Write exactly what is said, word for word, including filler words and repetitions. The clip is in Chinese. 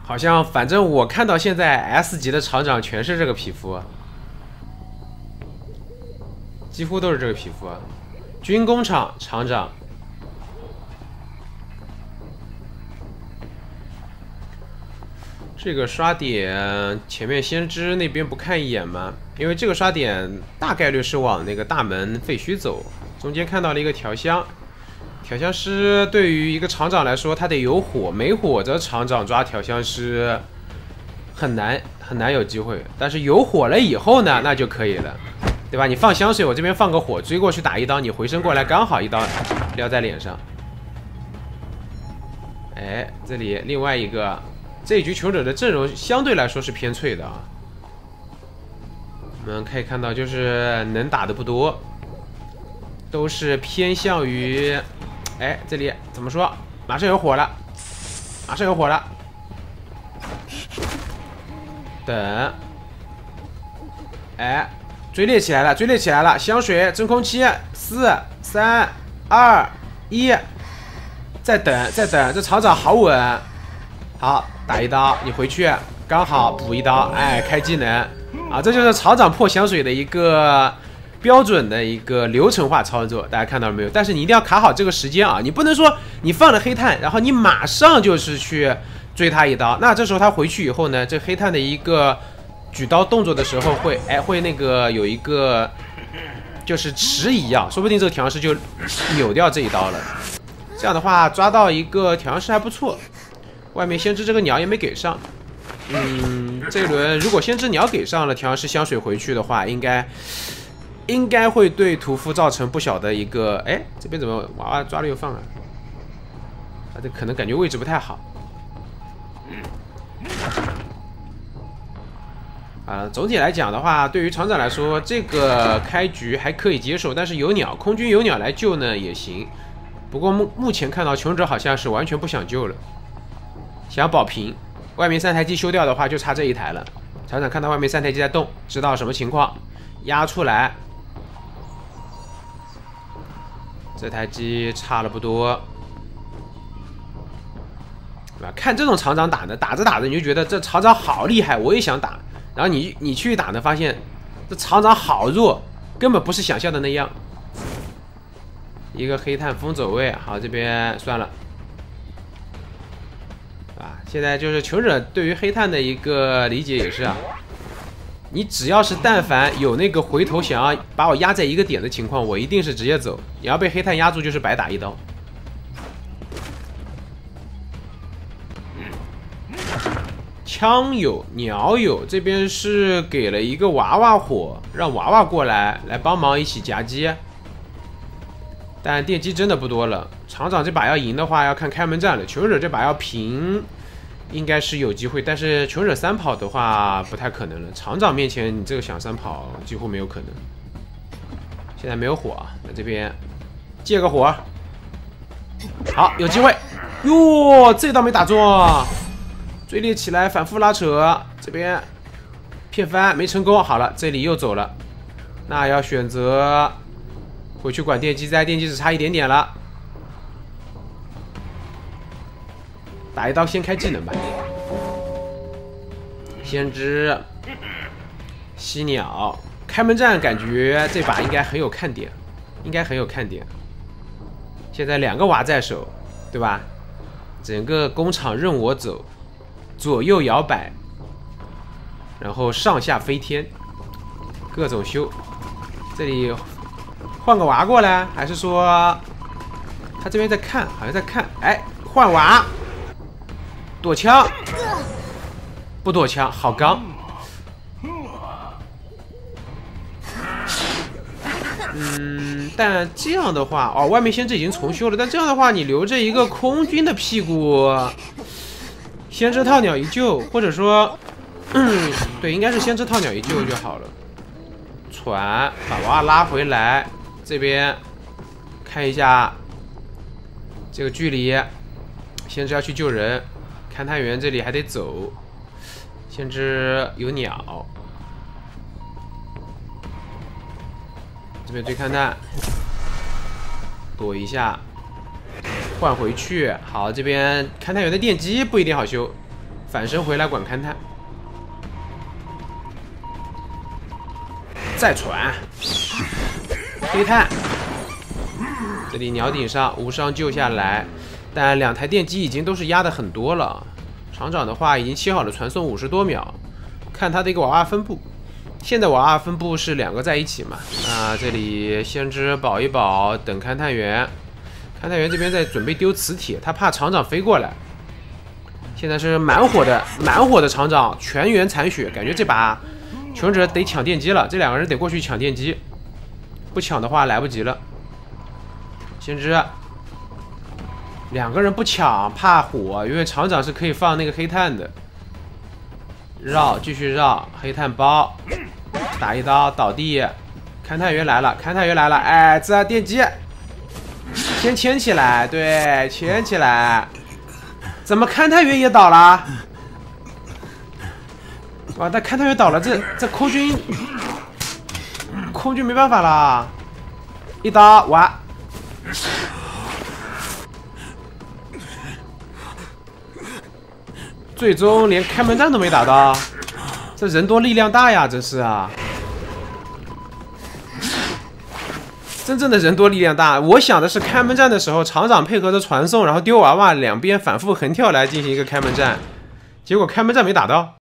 好像反正我看到现在 S 级的厂长全是这个皮肤，几乎都是这个皮肤。军工厂厂长，这个刷点前面先知那边不看一眼吗？因为这个刷点大概率是往那个大门废墟走。中间看到了一个调香，调香师对于一个厂长来说，他得有火，没火的厂长抓调香师很难很难有机会。但是有火了以后呢，那就可以了，对吧？你放香水，我这边放个火，追过去打一刀，你回身过来刚好一刀撩在脸上。哎，这里另外一个。这一局求者的阵容相对来说是偏脆的啊，我们可以看到就是能打的不多，都是偏向于，哎，这里怎么说？马上有火了，马上有火了，等，哎，追猎起来了，追猎起来了，香水、真空期，四、三、二、一，再等，再等，这厂长好稳，好。打一刀，你回去刚好补一刀，哎，开技能啊，这就是厂长破香水的一个标准的一个流程化操作，大家看到了没有？但是你一定要卡好这个时间啊，你不能说你放了黑炭，然后你马上就是去追他一刀，那这时候他回去以后呢，这黑炭的一个举刀动作的时候会，哎，会那个有一个就是迟疑啊，说不定这个调香师就扭掉这一刀了。这样的话抓到一个调香师还不错。外面先知这个鸟也没给上，嗯，这一轮如果先知鸟给上了，调香师香水回去的话，应该应该会对屠夫造成不小的一个，哎，这边怎么娃娃抓了又放啊？啊，这可能感觉位置不太好。啊，总体来讲的话，对于厂长来说，这个开局还可以接受，但是有鸟，空军有鸟来救呢也行。不过目目前看到穷者好像是完全不想救了。想保平，外面三台机修掉的话，就差这一台了。厂长看到外面三台机在动，知道什么情况，压出来。这台机差了不多，对吧？看这种厂长打的，打着打着你就觉得这厂长好厉害，我也想打。然后你你去打呢，发现这厂长好弱，根本不是想象的那样。一个黑炭风走位，好，这边算了。啊，现在就是求者对于黑炭的一个理解也是啊，你只要是但凡有那个回头想要把我压在一个点的情况，我一定是直接走。你要被黑炭压住，就是白打一刀。枪有，鸟有，这边是给了一个娃娃火，让娃娃过来来帮忙一起夹击。但电机真的不多了，厂长这把要赢的话要看开门战了。求者这把要平，应该是有机会，但是求者三跑的话不太可能了。厂长面前你这个想三跑几乎没有可能。现在没有火啊，那这边借个火，好，有机会。哟，这刀没打中，追猎起来，反复拉扯，这边骗翻没成功。好了，这里又走了，那要选择。回去管电机灾，电机只差一点点了。打一刀先开技能吧。先知犀鸟开门战，感觉这把应该很有看点，应该很有看点。现在两个娃在手，对吧？整个工厂任我走，左右摇摆，然后上下飞天，各种修。这里。换个娃过来，还是说他这边在看，好像在看。哎，换娃，躲枪，不躲枪，好刚。嗯，但这样的话，哦，外面先知已经重修了，但这样的话，你留着一个空军的屁股，先知套鸟一救，或者说，嗯，对，应该是先知套鸟一救就好了。船把娃拉回来。这边看一下这个距离，先知要去救人，勘探员这里还得走，先知有鸟，这边追勘探，躲一下，换回去。好，这边勘探员的电机不一定好修， 反身回来管勘探，再传黑炭。这里鸟顶上无伤救下来，但两台电机已经都是压的很多了。厂长的话已经切好了传送五十多秒，看他的一个娃娃分布。现在娃娃分布是两个在一起嘛？啊，这里先知保一保，等勘探员。勘探员这边在准备丢磁铁，他怕厂长飞过来。现在是满火的，满火的厂长全员残血，感觉这把求者得抢电机了，这两个人得过去抢电机，不抢的话来不及了。先知，两个人不抢怕火，因为厂长是可以放那个黑炭的。绕，继续绕，黑炭包，打一刀倒地。勘探员来了，勘探员来了，哎，这电机先牵起来，对，牵起来。怎么勘探员也倒了？哇，但勘探员倒了，这这空军空军没办法了，一刀完。最终连开门战都没打到，这人多力量大呀，真是啊！真正的人多力量大。我想的是开门战的时候，厂长配合着传送，然后丢娃娃，两边反复横跳来进行一个开门战，结果开门战没打到。